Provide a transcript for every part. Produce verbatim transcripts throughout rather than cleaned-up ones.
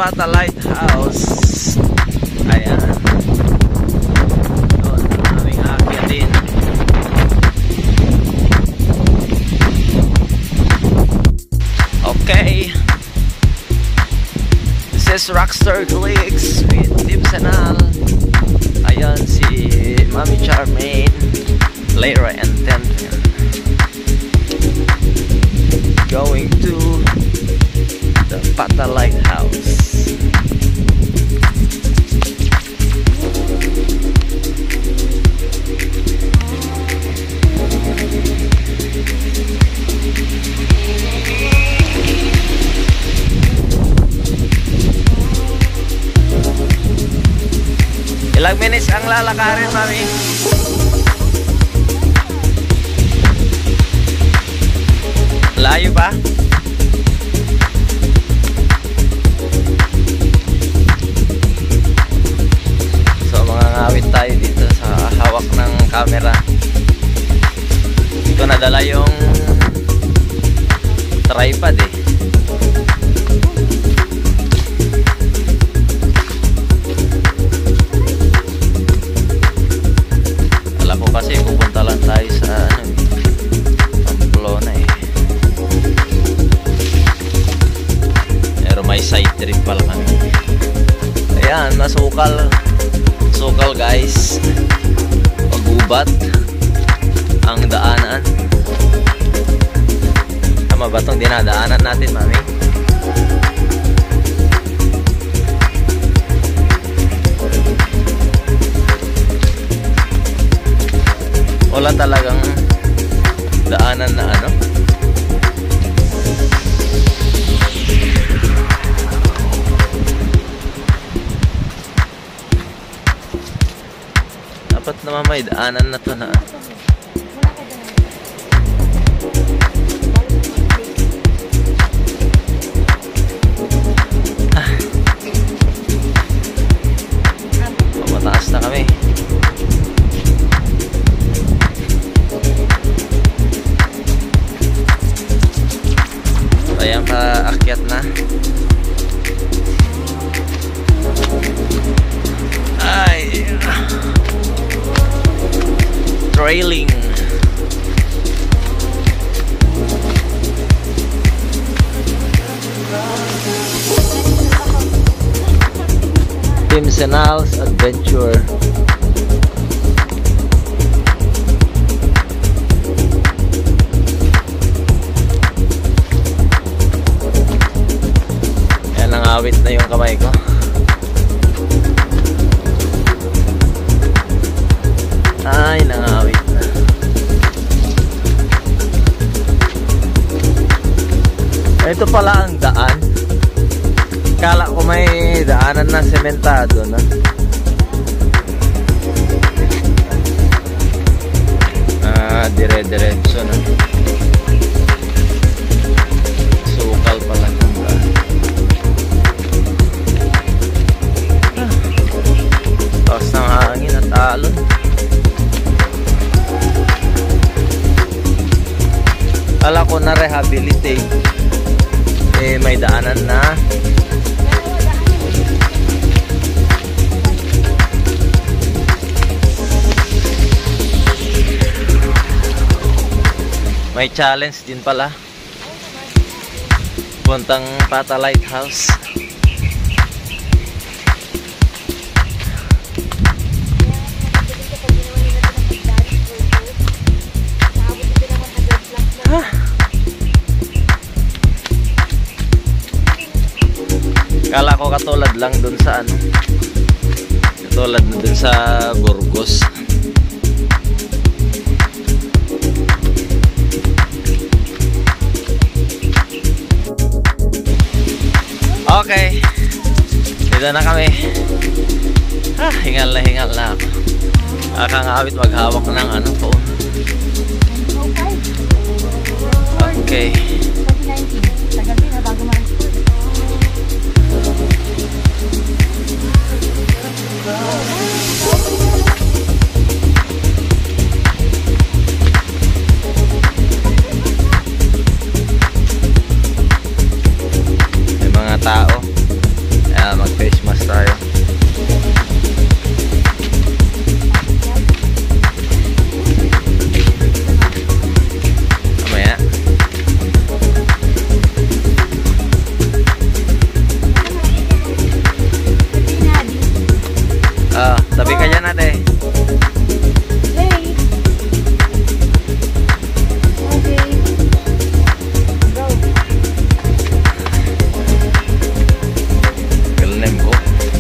Pata Lighthouse. Ayan. Doon ang aming aakyatin. Okay. This is Rockstar Clicks with Tim Senal. Ayan si Mami Charmaine, Lyra and Tentin. Going to the Pata Lighthouse. Ilang minutes ang lalakarin, Mami? Layo pa? So mga ngawit tayo dito sa hawak ng camera. Ito nadala yung tripod eh. Alam ko kasi pupunta lang tayo sa ano, Pamplona eh. Pero may side trip pala kami. Ayan, masukal. Sukal guys. Magubat ang daanan. Tama ba itong dinadaanan natin, Mami? Wala talagang daanan na ano. Dapat naman may daanan na to na. Ah. Mataas na kami. Ayan, paakyat na. Ay, trailing. Tim Senal's Adventure. Awit na yung kamay ko. Ay, nangawit na. Ito pala ang daan. Kala ko may daanan na sementado na. Ah, dire-diretso na. Sukal pala ng daan. Taas ng hangin at alon. Kala ko na rehabilitate. Eh, may daanan na. May challenge din pala. Puntang Pata Lighthouse. Kala ko katulad lang dun sa ano, katulad na dun sa Burgos. Okay, dito na kami. Ah, hingal na hingal na ako. Akangawit maghawak ng ano po. Okay. May mga tao. Tabi ka dyan ate. Hey. Okay. Go. Kalnem ko.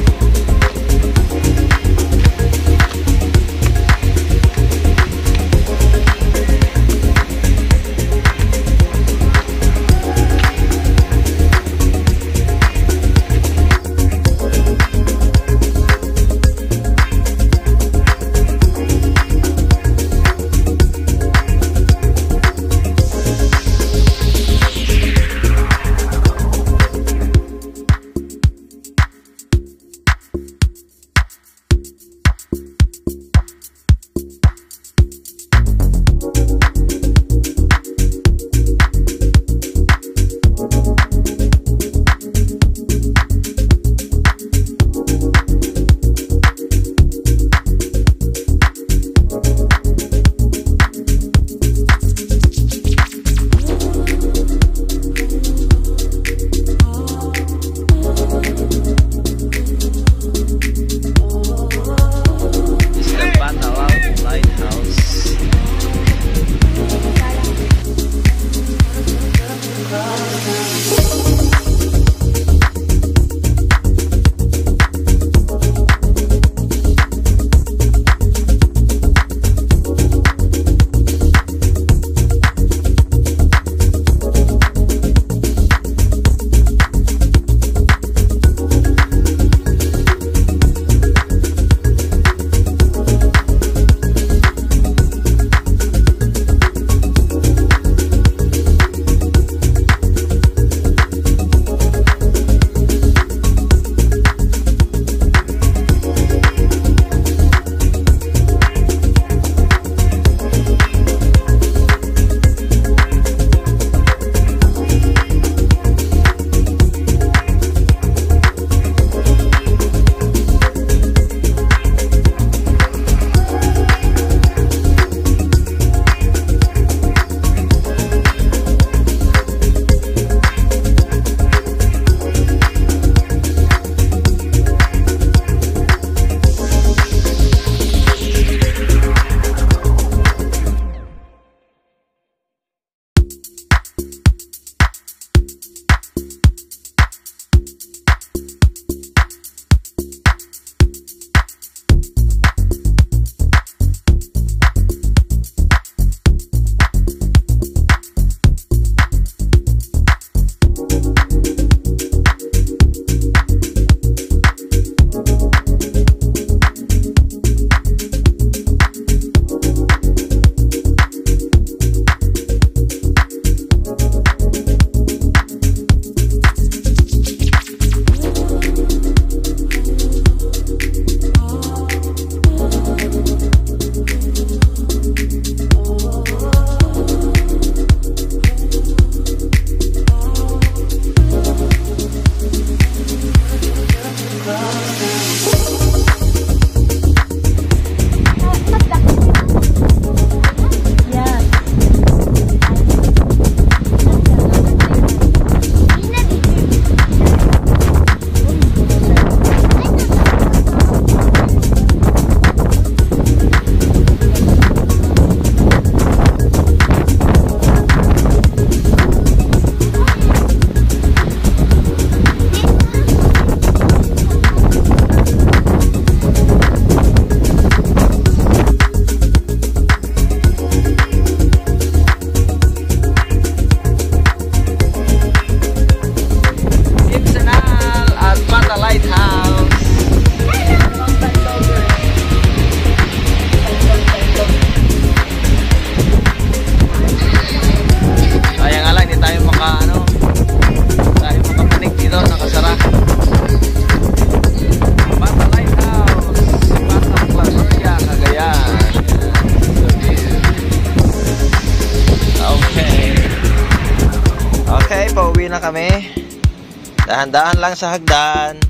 na kami. Dahan-dahan lang sa hagdan.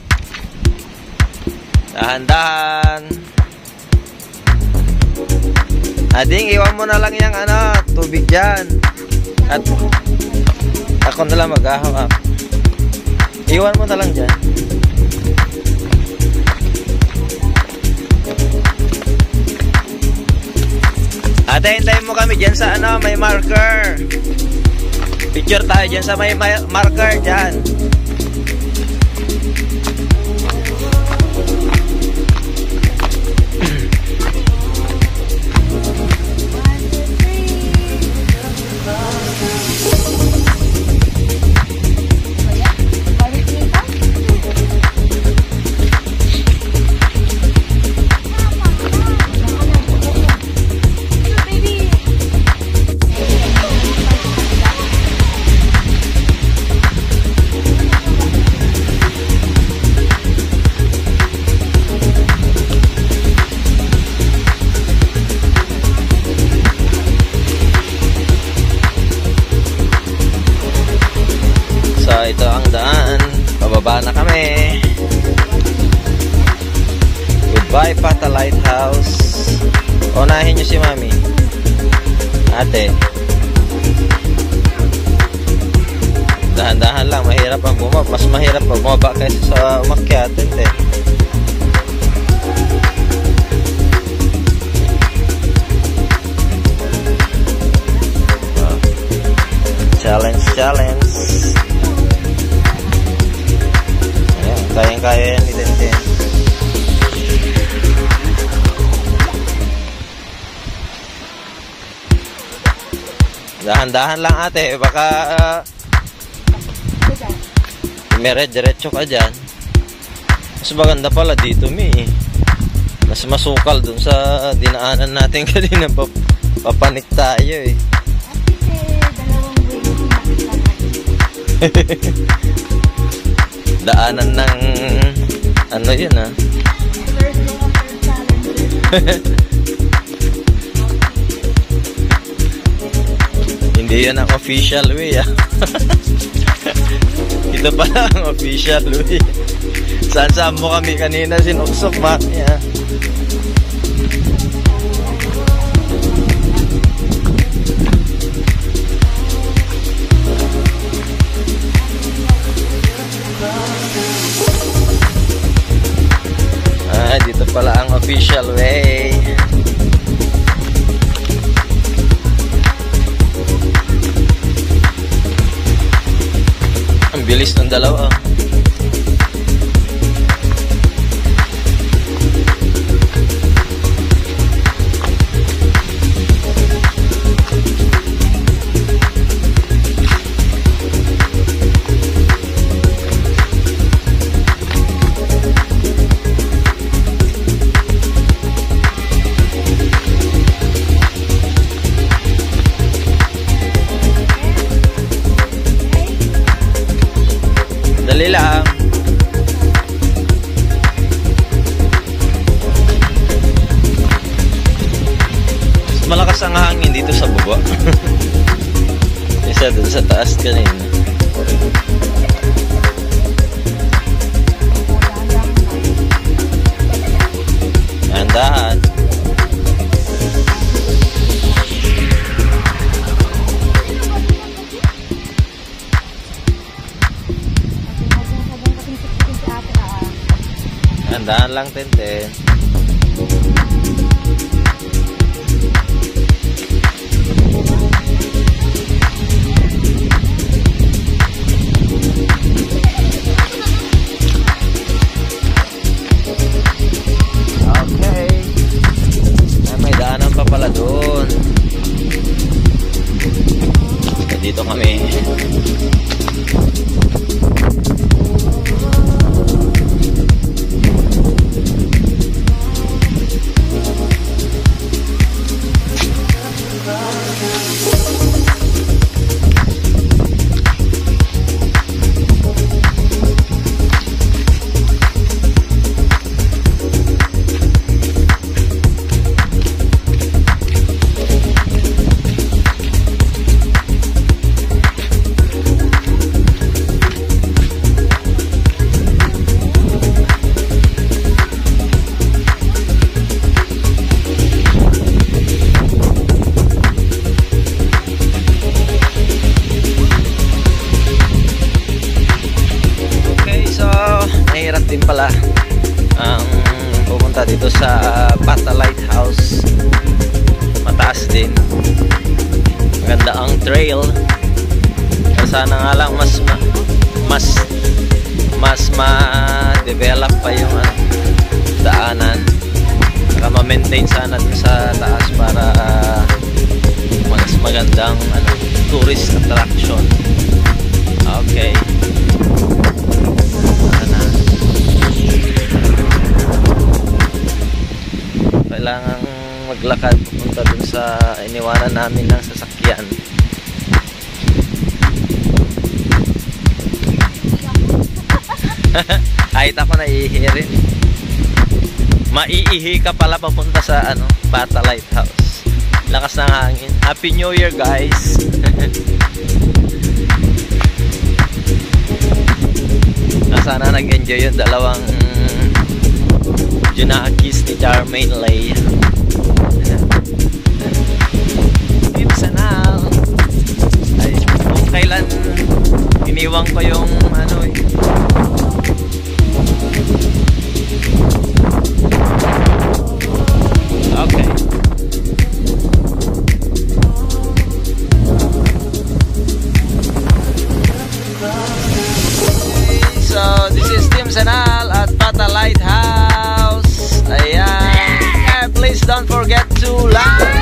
Dahan-dahan. Ading, iwan mo na lang yung ano, tubig dyan. At ako na lang mag-ahawak. Iwan mo na lang dyan. mo kami dyan sa ano, may marker. Picture tayo dyan sa may may marker dyan. Ito ang daan. Pababa na kami. Goodbye, Pata Lighthouse. Unahin nyo si Mami. Ate. Dahan-dahan lang. Mahirap ang bumaba. Mas mahirap pag bumaba kaysa sa umakyat. Hindi. Oh. Challenge, challenge. Kayang-kaya yan ni Tenten. Dahan-dahan lang ate. Baka uh, mere-diretso ka dyan. Mas maganda pala dito, Mi. Mas masukal dun sa dinaanan natin kanina. Papanik tayo eh. Daanan ng ano yun ah. Hindi yan ang official way ah. Ito pala ang official way. Saan-saan mo kami kanina sinuksok, Mami ah. Ah, dito pala ang official way. Ang bilis ng dalawa. Dali lang. Mas malakas ang hangin dito sa baba. Isa dun sa taas kanina. Dahan-dahan. Dahan lang, Tenten. Okay. Ay, may daanan pa pala doon. So, dito kami. Mahirap din pala ang um, pumunta dito sa Pata Lighthouse. mataas din. Maganda ang trail. Sana nga lang mas ma, mas mas ma-develop pa yung ano, daanan. Saka ma-maintain sana dun sa taas para uh, mas magandang ano, tourist attraction. Okay. Sana. Kailangan maglakad pupunta dun sa iniwanan namin ng sasakyan. Kahit ako naiihi rin. Maiihi ka pala papunta sa ano, Bata Lighthouse. Lakas ng hangin. Happy New Year, guys. Sana nag-enjoy yung dalawang Junakis ni Charmaine Lay. Team Sanal. Ay, kung kailan iniwang ko yung ano eh, okay. So, this is Team Sanal at Bata Lighthouse. Ayan. And please don't forget to like,